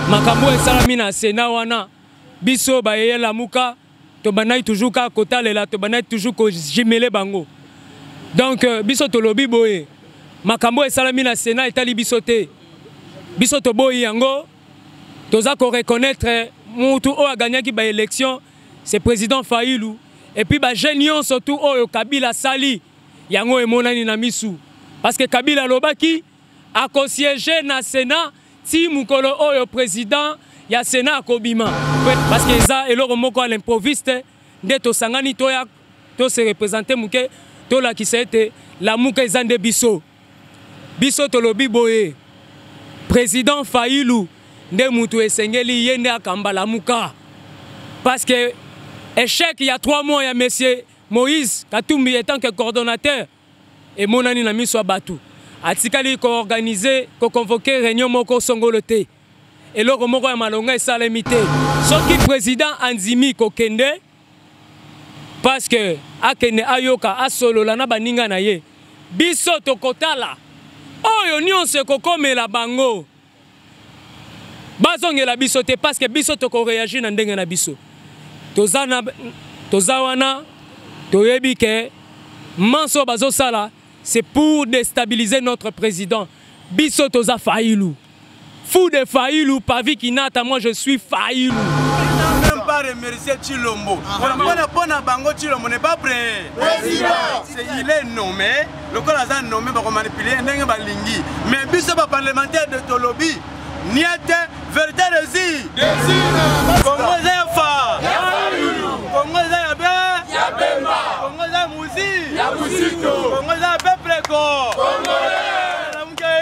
makambo esalami na Sénat wana biso bayeye lamuka to banai toujours ka kotalela to banai toujours ko jimele bango. Donc biso to lobi boye makambo esalami na Sénat etali biso te. Biso to boye yango toza ko reconnaître mutu o a gagné ki ba élection c'est président Fayulu et puis ba jeune surtout o Kabila sali yango emonani na misu parce que Kabila lobaki a siéger na Sénat si mukolo oyo président ya Sénat kobima parce que ça eloko moko à l'improviste nde to sangani to ya to se représenter muke to la ki sete la muke zande biso to lobi boye président Fayulu nde mutu esengeli yende akamba la muka parce que échec il y a 3 mois il y a monsieur Moïse Katumbi étant que coordonnateur et monani na miso batu atikali ko organiser ko convoquer réunion moko songoloté et loko moko ya malonga esalemité soki président Anzimi ko kende parce que akene ayoka asolola na baninga na ye biso to kotala oyo nyonse ko komela bango bazongela biso te parce que biso to ko réagir na ndenge na biso toza wana toyebi ke manso bazo sala c'est pour déstabiliser notre président. Biso toza Fayulu. Fou de Fayulu, Pavi Kinata, moi je suis Fayulu. On n'a même pas remercié Chilombo. On Bango Chilombo n'est pas prêt. Il est nommé. Le Colazan nommé pour manipuler un balingi. Mais biso parlementaire de Tolobi, Niate, vérité de Zi. Congo Zafa. Congo Zayabe. Yabemba. Congo Zamuzi. Yabuzito. Congo Zapeple Ko. Congolais.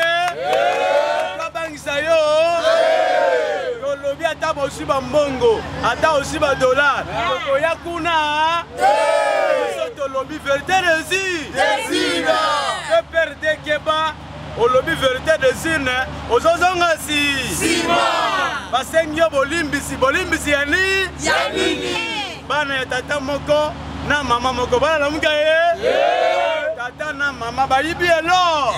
Kabangisa yo. Tolobi ata aussi bambongo. Ata aussi ba dollar. Oya kuna. Tolobi vérité de Zi. Que perdre Keba. Olobi vérité de zine, ozozonga si. Basengyo bolimbisi yani. Bana ya tata moko na mama moko bana la muka ye. Tata na mama bayibi elo.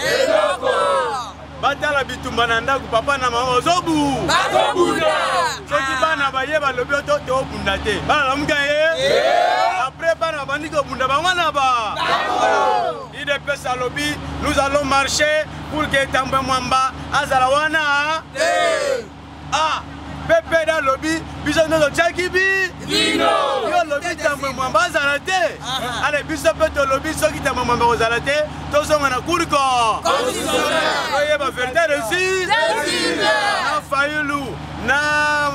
Batala bitumba na ndaku papa na mama ozobu. Bakobunda. Soki bana baye balobi to obunda te. Bana la muka ye. Après bana bandiko bunda bangwana ba. IDPS alobi, nous allons marcher pour que Tambwe Mwamba Azalawana. Ah, Pepe da lobby, biso no Tchakibi. Yo lobby Tambwe Mwamba Azalate. Allez, biso peto lobby soki Tambwe Mwamba Azalate, tozonga na kurko. Oye ba vérité réussi. Na Fayulu, na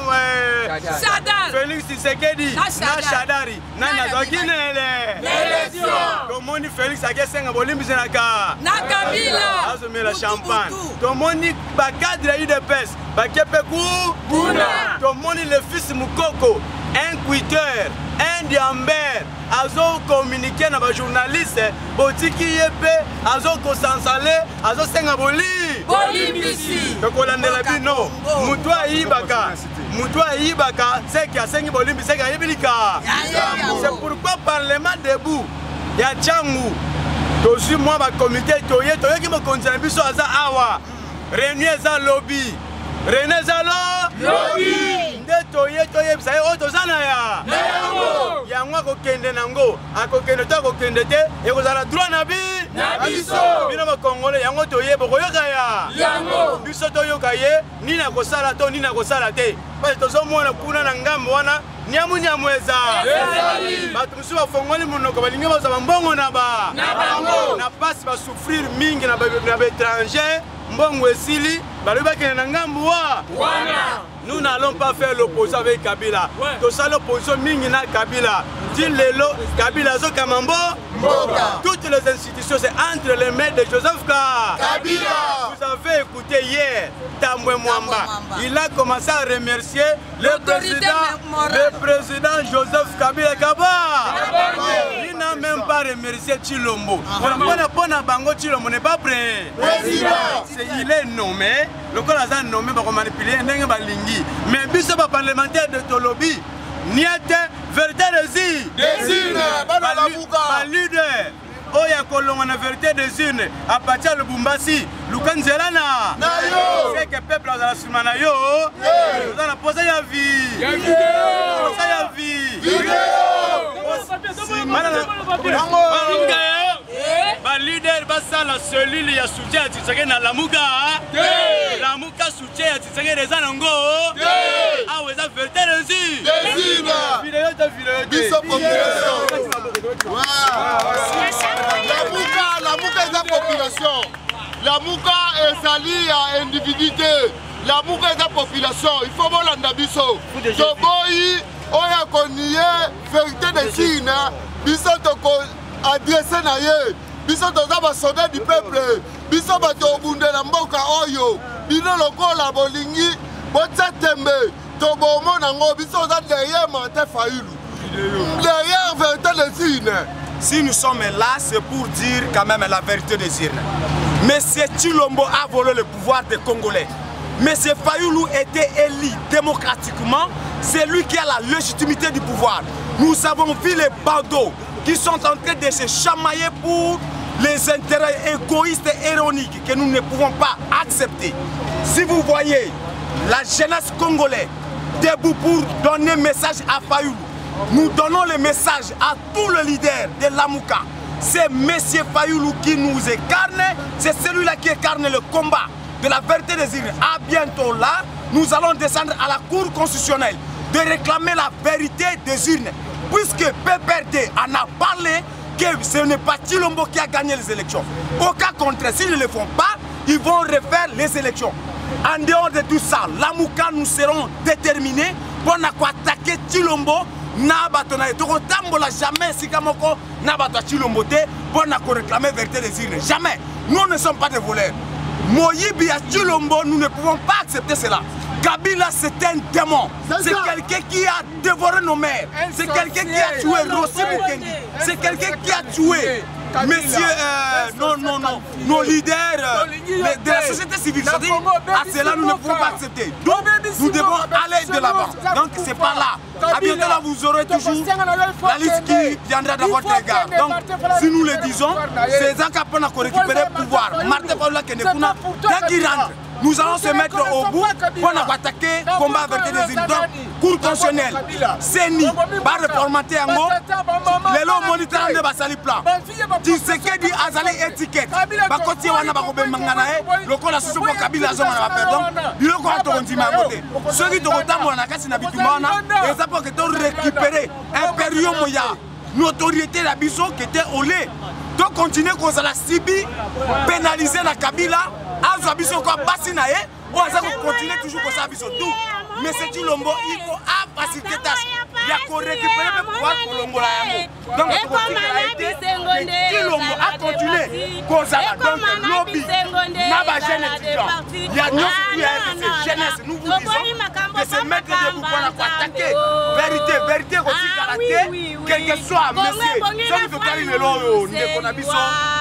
Félix Tshisekedi, na Shadari, na Nazokinele. L'élection. Comment ni Félix Agesenga bolimbi zenaka. Na Kabila. Azome la champagne. Comment ni ba cadre IDPS, ba Kepeku. Buna. Comment ni le fils Mukoko, un cuiteur, un diamber, azo communiquer na ba journaliste, botiki yepe, azo kosansale, azo senga bolimbisi. Kolandela bino, mutwa yibaka. Mutwa yibaka, c'est qui a sengi bolimbi, c'est qui a yibilika. C'est pourquoi parlement debout. Ya Tchangu, tozu moi ba comité toye qui me concerne biso aza awa. Réunion za lobby. René Zalo lobby. Nde toye bisaye o tozana ya. Yango ko kende nango, akokende to ko kende te, e ko zala droit na biso. Bino ba Congolais yango toye boko yoka ya. Yango biso toyoka ye, ni na ko sala to ni na ko sala te. Parce tozo mona kuna na ngambo wana. Nyamweza batu musu bafongoli munoko balingi baza mbongo na ba na pasi ba souffrir mingi na ba étranger mbongo esili baloba kene na ngambu wana. Nous n'allons pas faire l'opposition avec Kabila. Tout ça l'opposition mingi na Kabila. Dit lelo Kabila zo kamambo. Toutes les institutions c'est entre les mains de Joseph Kabila. Vous avez écouté hier Tambwe Mwamba. Il a commencé à remercier le président Joseph Kabila Kaba. Il n'a même pas remercié Chilombo. Bango Chilombo n'est pas prêt. Il est nommé. Le Colazan nommé pour manipuler un balingi. Mais biso parlementaire de Tolobi, niate vérité de Zi. Leader. Oya kolonga na vérité des urnes à partir de Lubumbashi, Lukanzelana. C'est que peuple a la sumana yo. posa ya vie. Ya vidéo. Posa ya vie. Vidéo. Ba leader basala cellule ya soutien ya Tshisekedi na Lamuka. Lamuka soutien ya Tshisekedi eza nango. Ah eza vérité rési. Vidéo ta vidéo. Biso population. Lamuka eza population. Lamuka ezali ya individuité. Lamuka eza population. Il faut bolanda biso. Toboyi oya konie vérité de Chine. Biso toko adressé na ye. Biso toza ba soldat du peuple. Biso bato obundela mboka oyo. Bino lokola bolingi botsa tembe. Tobomona ngo biso za derrière Martin Fayulu. Derrière vérité de Chine. Si nous sommes là, c'est pour dire quand même la vérité des urnes. Monsieur Tshilombo a volé le pouvoir des Congolais. Monsieur Fayulu était élu démocratiquement. C'est lui qui a la légitimité du pouvoir. Nous avons vu les bandeaux qui sont en train de se chamailler pour les intérêts égoïstes et ironiques que nous ne pouvons pas accepter. Si vous voyez la jeunesse congolaise debout pour donner un message à Fayulu, nous donnons le message à tous les leaders de Lamuka. C'est M. Fayulu qui nous incarne, c'est celui-là qui incarne le combat de la vérité des urnes. À bientôt là, nous allons descendre à la Cour constitutionnelle de réclamer la vérité des urnes. Puisque PPRD en a parlé que ce n'est pas Tshilombo qui a gagné les élections. Au cas contraire, s'ils ne le font pas, ils vont refaire les élections. En dehors de tout ça, Lamuka, nous serons déterminés pour attaquer Tshilombo. Nabatona tokotambola jamais sikamoko nabato Tshilombo te pour réclamer vérité des urnes. Jamais. Nous ne sommes pas des voleurs. Moyibi à Tshilombo, nous ne pouvons pas accepter cela. Kabila, c'est un démon. C'est quelqu'un qui a dévoré nos mères. C'est quelqu'un qui a tué Rossi Mukendi. C'est quelqu'un qui a tué messieurs, nos leaders de la société civile. À cela, nous ne pouvons pas accepter. Donc, nous devons aller de l'avant. Donc, c'est pas là. À bientôt, là, vous aurez toujours la liste qui viendra d'avoir des gars. Donc, si nous le disons, c'est un capon à récupérer le pouvoir. Martin Paula Kenekuna, dès qu'il rentre, nous allons se mettre au bout pour attaquer le combat avec des urnes. Donc, Cour constitutionnelle, CENI, par reformater en haut, les lots monitores de Basali Plan. Tshisekedi Azali étiquette. Bakoti wana bakobe manganae, loko la susu pour Kabila Zoma pardon. Biloko ato ondima ngote. Ceux qui tokotambola na kasi na bitumana, et ça pour que tu récupérer impérium moya. Notoriété la biso qui était au lait. Donc continuer qu'on la Sibi, pénaliser la Kabila. Azo biso ko basinae, on va continuer toujours comme ça biso tout. Mais c'est Tshilombo, il faut faciliter tâche. Il y a qu'on récupérer le pouvoir pour l'Ongola. Donc Tshilombo a continué comme ça. Donc lobby, Naba jeune étudiant. Il y a nous qui est jeunesse, nous vous disons de se mettre debout pour attaquer. Vérité aussi caractère, quel que soit monsieur. Ça nous fait carrer le lot, nous qu'on a biso.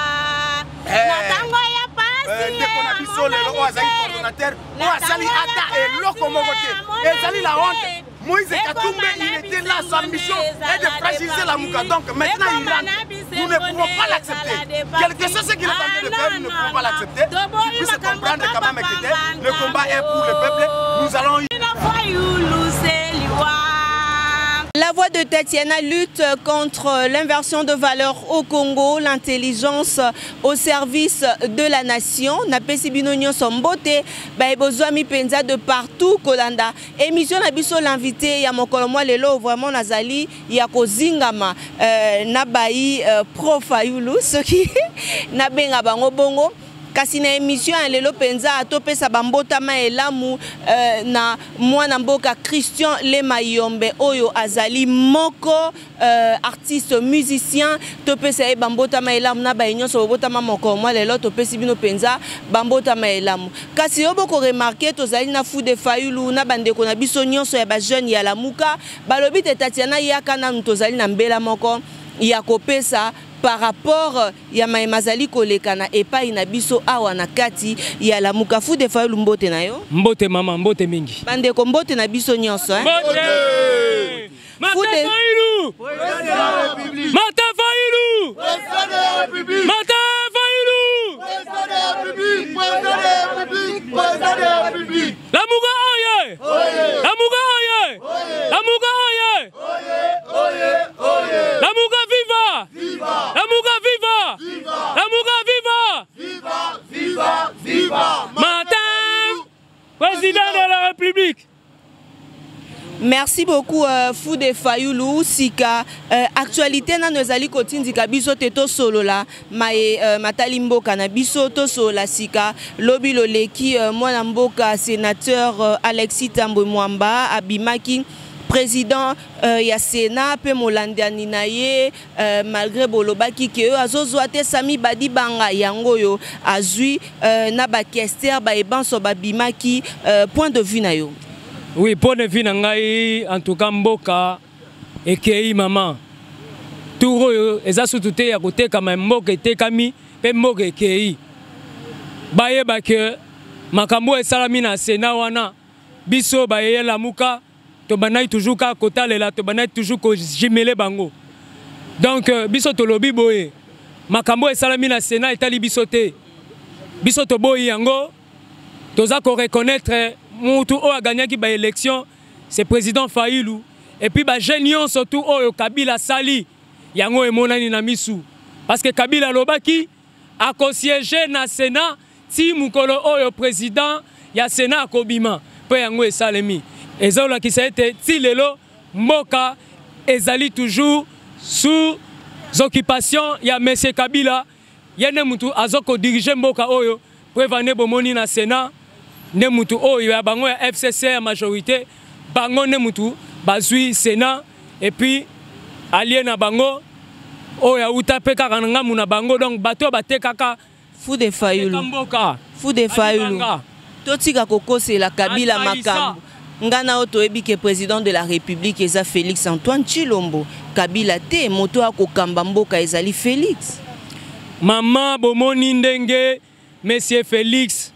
Ndeko na biso lelo azali coordonnateur o azali ata eloko moko te ezali la honte. Moïse Katumbe, il était là, sa mission est de fragiliser la Mouka. Donc maintenant il rentre, nous ne pouvons pas l'accepter. Quel que soit ce qu'il est en train de faire, nous ne pouvons pas l'accepter. Il puisse comprendre quand même que le combat est pour le peuple. Nous allons y... La voix de Tatiana lutte contre l'inversion de valeurs au Congo, l'intelligence au service de la nation. Napesi binonyo sombote, baibozwami penza de partout Kolanda. Émission nabiso l'invité ya mokolo lelo vraiment nazali ya kozingama nabai Pro Fayulu soki nabenga bango bongo. Kasi na émission ya lelo penza atopesa bambotama elamu na mwana mboka Christian Lemayombe oyo azali moko artiste musicien topesa e bambotama elamu na ba nyonso bobotama moko mwa lelo topesi bino penza bambotama elamu. Kasi yo boko remarquer tozali na Fude Fayulu na bandeko na biso nyonso ya ba jeune ya Lamuka balobi te Tatiana yaka na tozali na mbela moko ya kopesa par rapport ya maemazali kolekana epai na biso awa na kati ya Lamuka. Fude Fayulu mbote na yo. Mbote mama, mbote mingi. Bandeko mbote na biso nyonso Mbote! Martin Fayulu! Martin Fayulu! Martin Fayulu! Lamuka oye! Lamuka République. Merci beaucoup Foude Fayulu Sika actualité na nozali kotindika biso teto solo la matali mboka na biso to solo Sika lobi loleki mwana mboka sénateur Alexis Tambwe Mwamba abimaki président ya Sénat pe molandani na ye malgré bolobaki ke azozwa te Sami Badi Banga yango yo azui na ba kester ba ebanso babimaki point de vue na yo. Oui, point de vue nangai en tout cas mboka ekei maman. Tout eza sutute ya koteka mboka etekami pe mboka ekei. Bayeba ke makambo esalami na Sénat wana biso bayeye lamuka to banai toujours ka kotalela to banai toujours ko jimele bango. Donc biso to lobi boye makambo esalami na Sénat etali biso te. Biso to boye yango toza ko reconnaître Moutou a gagné qui élection, c'est président Fayulu. Et puis bah génion surtout au Kabila Sali, yango et monani na misu. Parce que Kabila Lobaki a co-siégé na Sénat, si mukolo au président, ya Sénat Kobima, peu yango et Salemi. Et zola qui s'est été tilelo, Moka, ezali toujours sous occupation, ya monsieur Kabila, yene moutou azoko diriger Moka oyo, prévane bomoni na Sénat. Ne mutu oyo ya bango ya FCC ya majorité bango ne mutu bazui Sénat et puis allié na bango oyo ya uta pe kaka nga muna bango donc bato bate kaka Foude Fayulu Foude Fayulu totika kokose la Kabila makambo ngana oto ebike président de la République eza Félix Antoine Tshilombo Kabila te moto akokamba mboka ezali Félix maman bomoni ndenge monsieur Félix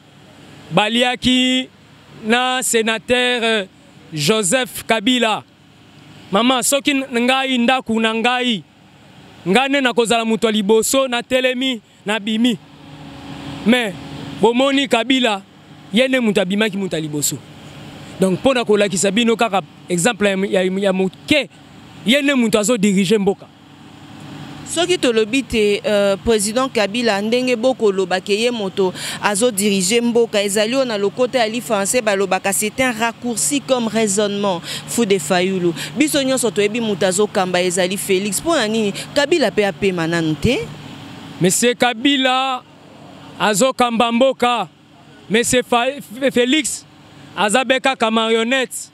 Baliaki na sénateur Joseph Kabila. Maman soki ngai ndaku na ngai ngane na kozala mutu liboso na telemi na bimi. Mais bomoni Kabila yene mutu abimaki mutu liboso. Donc pona kolakisa bino kaka exemple ya muke yene mutu azo diriger mboka. Soki tolobi te président Kabila ndenge boko lobake ye moto azo diriger mboka ezali na le côté ali français balobaka c'est un raccourci comme raisonnement Foude Fayulu biso nyonso to ebi moto azo kamba ezali Félix pona nini Kabila pe apema nanu te monsieur Kabila azo kamba mboka monsieur Félix azabeka ka marionnette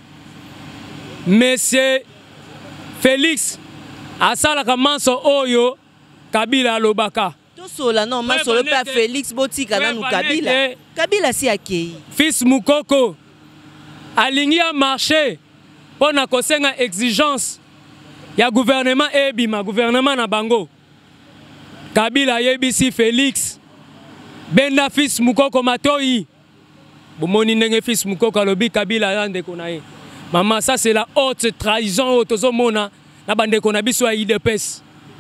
monsieur Félix asala kamanso oyo Kabila lobaka to sola non manso le pa Félix botika nanu Kabila Kabila si akei fils Mukoko alingi a marché pona kosenga exigence ya gouvernement ebima gouvernement na bango Kabila yebisi Félix benda fils Mukoko matoi bomoni ndenge fils Mukoko alobi Kabila yande konaye maman ça c'est la haute trahison otozomona na bande kona biso ya IDPS.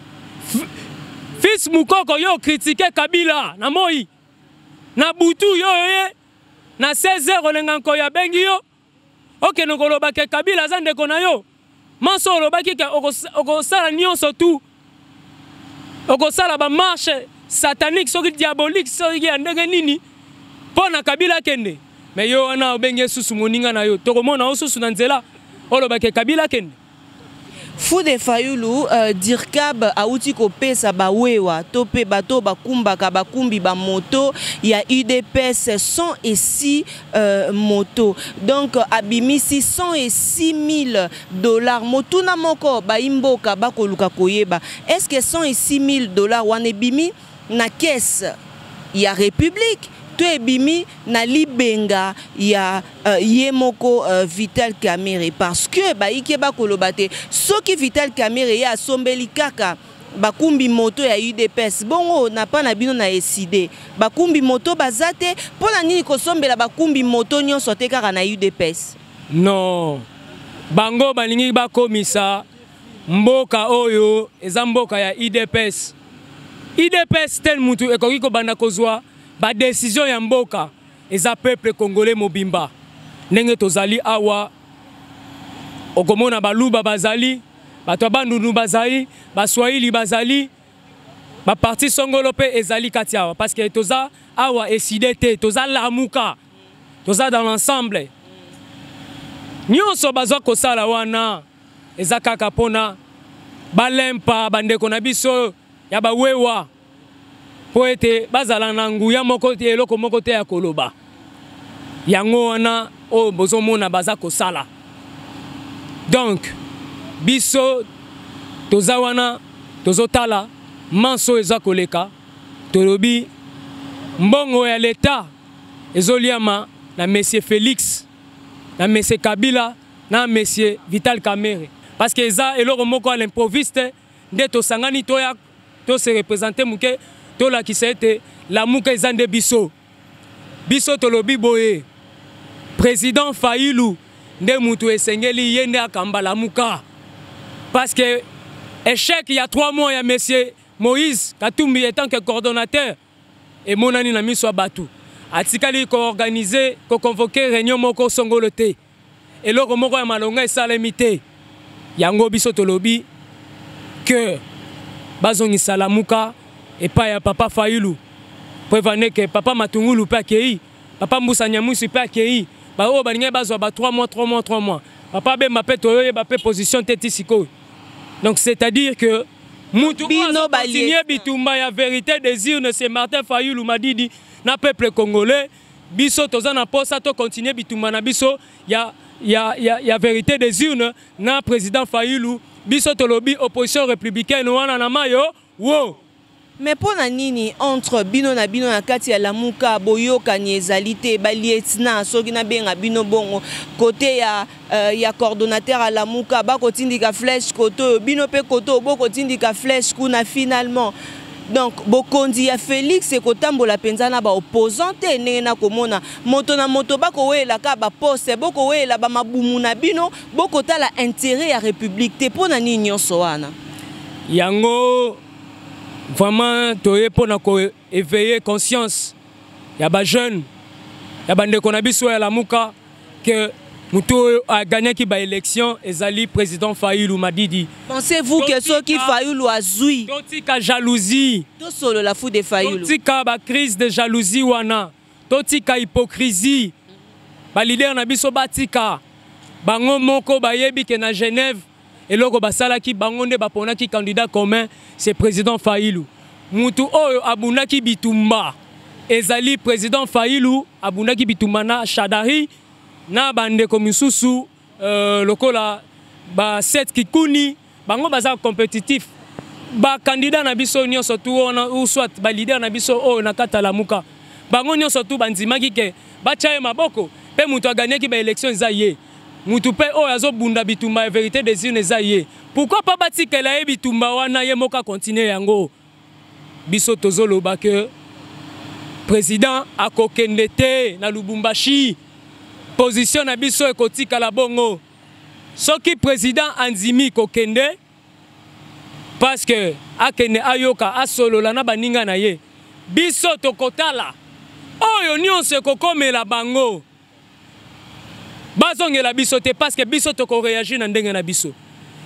Fils Mukoko yo critiquer Kabila na moi. Na butu yo na 16h olenga nko ya bengi yo. OK nokoloba ke Kabila zande kona yo. Manso olobaki ke okosala nyonso tout. Okosala ba marche satanique soki diabolique soki ya ndenge nini. Pona Kabila kende. Mais yo wana obengi susu moninga na yo. Tokomona osusu na nzela. Olobaki Kabila kende. Foude Fayulu Dirkab auti kopesa bawewa tope bato bakumbaka bakumbi ba moto ya UDPS 106 moto donc abimisi 106 000 $. Motuna moko ba imboka bakoluka koyeba est-ce que 106 000 $ wana bimi na caisse ya République to ebimi na libenga ya yemoko Vital Kamerhe parce que ba ike ba kolobate soki Vital Kamerhe ya sombeli kaka bakumbi moto ya UDPS bongo na pa na bino na eside bakumbi moto bazate pona nini kosombela bakumbi moto nyonso te kaka na UDPS non bango balingi bakomisa mboka oyo eza mboka ya UDPS tel mutu ekoki kobanda kozwa ba décision ya mboka eza peuple congolais mobimba ndenge tozali awa okomona baluba bazali bato bandunu bazali baswahili bazali ba parti songolo pe ezali kati awa parce que toza awa eside te toza lamuka toza dans l'ensemble nyonso bazwa kosala wana eza kaka pona balempa bandeko na biso ya bawewa po ete bazala na nguya moko te eloko moko te ya koloba yango wana oyo bozomona baza kosala. Donc biso toza wana tozotala manso eza koleka tolobi mbongo ya leta ezoliama na Monsieur Félix na Monsieur Kabila na Monsieur Vital Kamerhe parce que eza eloko moko à l'improviste nde tosangani toya to se représenter muke to la ki ete la muka eza nde biso tolobi boye président Fayulu nde mutu esengeli yende akamba la muka parce que échec il y a 3 mois il y a Monsieur Moïse Katumbi étant que coordonnateur et monani na miso batu atikali ko organiser ko convoquer réunion moko songolo te eloko moko ya malonga esalemite yango biso tolobi que bazongi salamuka et pas ya papa Fayulu prévenez que papa Matungulu pas kei papa Moussa Nyamusi pas kei ba o balinga bazwa ba 3 mois papa be mape toyo ba pe position teti siko. Donc c'est-à-dire que mutu continue bitumba ya vérité des urnes c'est Martin Fayulu Madidi na peuple congolais biso toza na posa to continuer bitumba na biso ya vérité des urnes na président Fayulu biso tolobi opposition républicaine wana na mayo wo. Mais pour nini entre bino na kati ya lamuka boyoka ni ezalité balietna soki na benga bino bongo côté ya coordonnateur à lamuka ba kotindika flèche koto bino pe koto bo kotindika flèche kuna finalement. Donc bokondi ya Félix ekotambola penza na ba opposante ndenge na komona moto na moto bakowela ka ba poste bokowela ba mabumu na bino bokotala intérêt ya république te pona nini nyonso wana yango vraiment toye pona ko éveiller conscience ya ba jeune ya bandeko na biso ya lamuka que mutu a gagné ki ba élection ezali président Fayulu Madidi. Pensez-vous que ceux qui Fayulu azui totika jalousie to solo la fou de Fayulu totika ba crise de jalousie wana totika hypocrisie ba leader na biso batika bango moko bayebi ke na Genève eloko basala ki bango nde bapona ki candidat commun c'est président Fayulu mutu oyo abunaki bitumba ezali président Fayulu abunaki bitumba na Shadari na bandeko misusu lokola ba set kikuni bango baza compétitif ba candidat na biso nyonso tu ona ou soit ba leader na biso o na kata lamuka bango nyonso tu bandimaki ke bachaye maboko pe mutu aganyaki ba élection za ye mutu pe o azo bunda bitumba vérité des urnes za ye pourquoi pas batikela ye bitumba wana ye moka continuer yango biso tozoloba que président akokende te na Lubumbashi position na biso ekotika la bongo soki président andimi kokende parce que akende ayoka asolola na baninga na ye biso tokotala oyo nyonso ekokomela bango bazongela biso te parce que biso toko réagir na ndenge na biso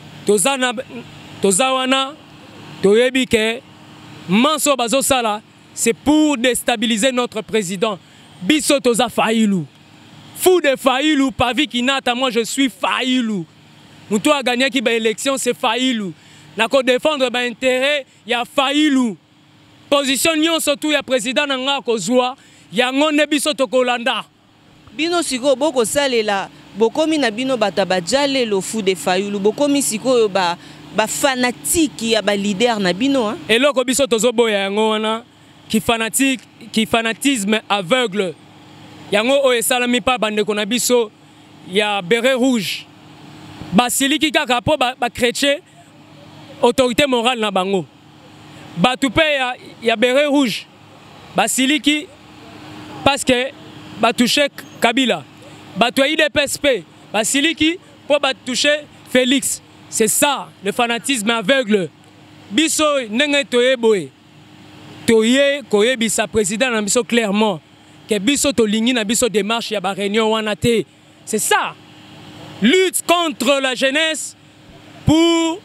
toza wana toyebi ke manso bazosala c'est pour déstabiliser notre président biso toza Fayulu fou de Fayulu pavi kinata moi je suis Fayulu mutu a gagné ki ba élection c'est Fayulu na ko défendre ba intérêt ya Fayulu position nyonso tu ya président nga kozwa ya ngonde biso tokolanda bino siko boko salela bokomi na bino batabajale lo fou de Fayulu bokomi siko ba fanatique ya ba leader na bino hein eloko biso tozoboya yango wana ki fanatisme aveugle yango o esalami pa bandeko na biso ya béret rouge basiliki kaka po ba chrétien autorité morale na bango batu pe ya béret rouge basiliki parce que batouché Kabila batu ya IDPSP basiliki po batouché Félix. C'est ça le fanatisme aveugle biso ndenge toyeboye toye koyebisa président na biso clairement que biso tolingi na biso démarche ya ba réunion wana te c'est ça lutte contre la jeunesse pour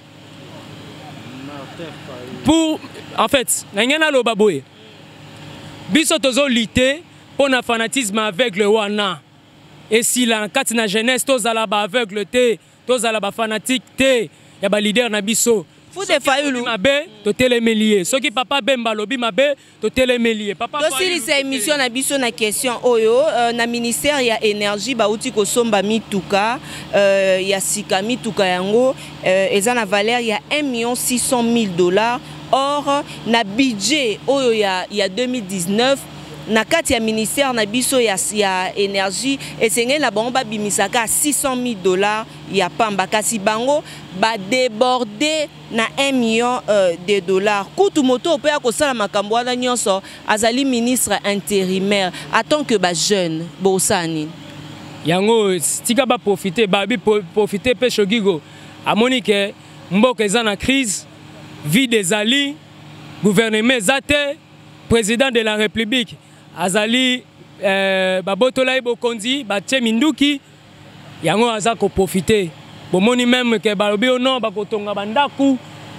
en fait ngena lo baboye biso tozo lutter pour na fanatisme aveugle wana et si la carte na jeunesse tous à la ba aveugle té tous à la ba fanatique té ya ba leader na biso Fou de Fayulu mabe to télémélier ceux qui papa Bemba lobi mabe to télémélier papa Fayulu c'est émission na biso na question oyo na ministère ya énergie ba uti ko somba mituka ya sika mituka yango eza na valeur ya 1,600,000 $. Or na budget oyo ya 2019 na kati ya ministère na biso ya énergie esengeli na bango babimisaka $600,000 ya pamba kasi bango ba déborder na $1 million. Kutu moto pe akosala makambo wana nyonso azali ministre intérimaire en tant que ba jeune bosani yango tika ba profiter pe Shogigo amoni ke mboka eza na crise vie des alliés gouvernement zate président de la République azali babotola bokonzi batie minduki yango aza ko profiter bomoni même que balobi non bakotonga bandaku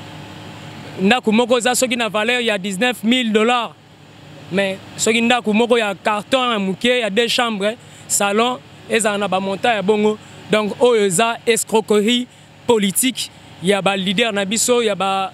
ndaku moko za soki na valeur ya $19,000 mais soki ndaku moko ya carton muke ya 2 chambres salon eza na ba montant ya bongo donc oyo za escroquerie politique ya ba leader na biso ya ba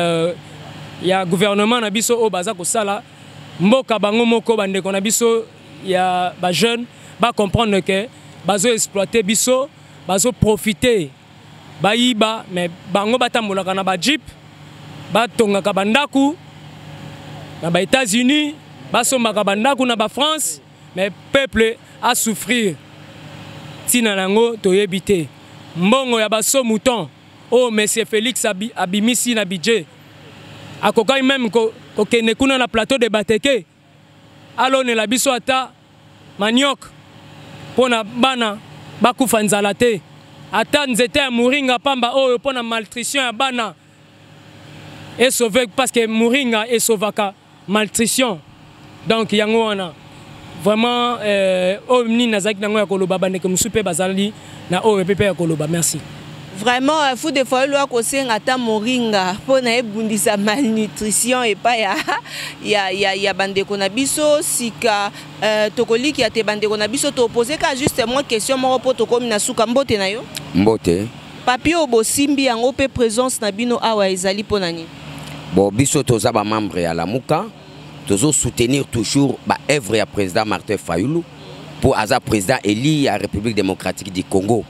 ya gouvernement na biso o baza ko sala mboka bango moko bandeko na biso ya ba jeune ba comprendre que bazo exploiter biso bazo profiter ba yiba mais bango batambolaka na ba jeep batongaka bandaku na ba États-Unis basombaka bandaku na ba France mais peuple a souffrir tina nango toyebite mbongo ya baso mouton oh monsieur Félix abimisi na budget akokai même ko kene kuna na plateau de Bateke alone la biso ata maniok pona bana bakufa nzala te ata nzete ya muringa pamba oyo pona malnutrition ya bana et sauver parce que muringa et sauvaka malnutrition donc yango wana vraiment omni nazaki nango ya koloba bandeke musupe bazali na oyo pepe ya koloba merci. Vraiment, Fou de Fayulu a causé un moringa pour na ebundisa malnutrition et pas ya bande konabiso sika tokoli ki ate bande konabiso to poser ka juste moi question mo po to komi na suka mbote na yo mbote papier obo simbi yango pe présence na bino awa ezali ponani bon biso toza ba membre ya Lamuka tozo soutenir toujours ba œuvre ya président Martin Fayulu pour aza président élu à République démocratique du Congo.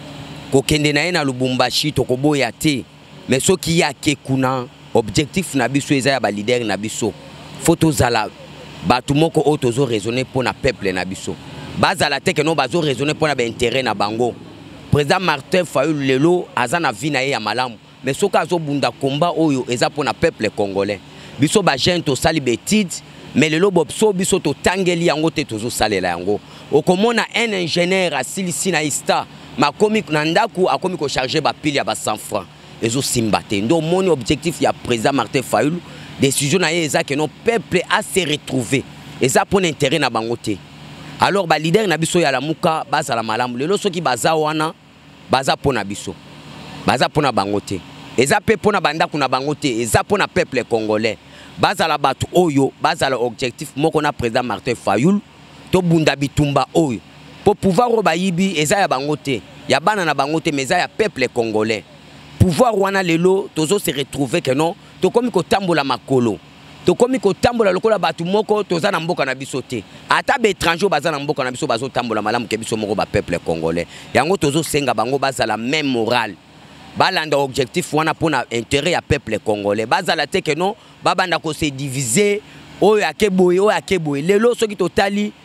Kokende na ena Lubumbashi tokoboya te mais soki ya kekuna objectif na biso eza ya ba leader na biso photo zala batu moko o tozo raisonner pour na peuple na biso bazala te que no bazo raisonner pour na ba intérêt na bango. Président Martin Fayulu lelo aza na vie na ye ya malamu mais soka azo bunda combat oyo eza pour na peuple congolais biso ba jeune to sali betide mais lelo bopso biso to tangeli yango te tozo salela yango okomona un ingénieur asilisi na ista makomi nandaku akomi ko charger ba pile ya ba 100 francs ezo simbate ndo moni objectif ya président Martin Fayulu décision na eza que non peuple a se retrouver eza pour intérêt na bango te alors ba leader na biso ya Lamuka baza la malamu lelo soki baza wana baza pona biso baza pona bango te eza pe pona bandaku na bango te eza pona peuple congolais baza la batu oyo baza la objectif moko na président Martin Fayulu to bunda bitumba oyo pour pouvoir obayibi eza ya bango te ya bana na bango te mais eza ya peuple congolais pouvoir wana lelo tozo se retrouver que non to komi ko tambola makolo to komi ko tambola lokola batu moko toza na mboka na biso te ata be étranger baza na mboka na biso bazo tambola malamu ke biso moko ba peuple congolais yango tozo senga bango baza la même morale balanda objectif wana pona intérêt ya peuple congolais baza la te que non babanda ko se diviser oyo akeboye lelo soki totali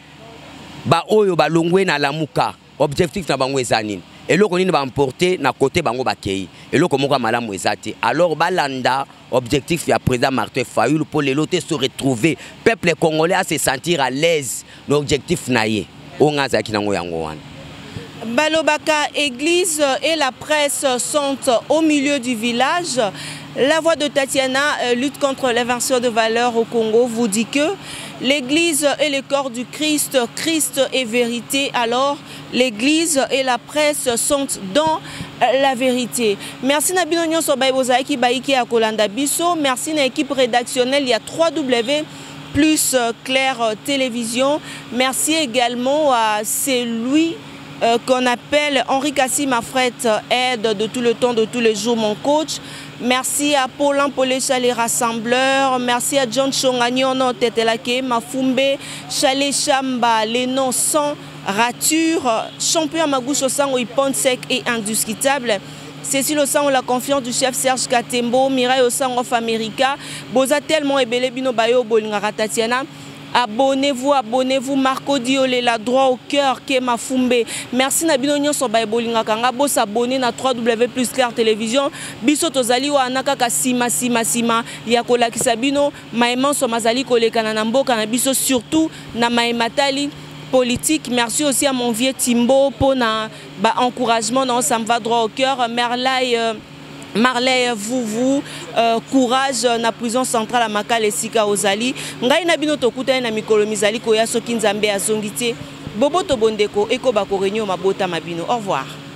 ba oyo balongwe na Lamuka objectif na bango ezanine eloko nini ba emporter na côté bango bakei eloko moko malamu ezate alors balanda objectif ya président Martin Fayulu pour lelo te se retrouver peuple congolais à se sentir à l'aise l'objectif naie ongaza kinango yango wana Balobaka, église et la presse sont au milieu du village. La voix de Tatiana lutte contre l'inversion de valeurs au Congo vous dit que l'église est le corps du Christ, Christ est vérité, alors l'église et la presse sont dans la vérité. Merci Nabino Nyonso Baibozaki Baiki à Kolanda Biso, merci à l'équipe rédactionnelle, il y a 3W Plus Clair Télévision. Merci également à celui qu'on appelle Henri Kassim Afret, aide de tout le temps, de tous les jours, mon coach. Merci à Paulin Polécha, les rassembleurs. Merci à John Chongagnon, Tetelake, Mafumbe, Chalet Chamba, les noms sans rature. Champion à Magouche au sang, Ipon sec et indiscutable. Cécile au sang, la confiance du chef Serge Katembo. Mireille au sang, Off America. Boza tellement ébélé, Bino Bayo, Bolingara Tatiana. Abonnez-vous, Marco Diolé, la droit au cœur, Kema Fumbe. Merci Nabino Nyon Sobaye Bolinga Kanga, Bo s'abonner na 3W plus Clair Télévision. Biso Tozali wa Anaka Sima, Yakola Kisabino, Maïman Somazali Kolekana Nambo, Kanabiso surtout, na Maïmatali politique. Merci aussi à mon vieux Timbo pour na encouragement, non, ça me va droit au cœur. Marley, vous, courage na prison centrale à Makal et Sika Ozali. Ngai na bino tokuta na mikolo mizali koya soki nzambe azongite. Bobo to bondeko eko bako renyo mabota mabino. Au revoir.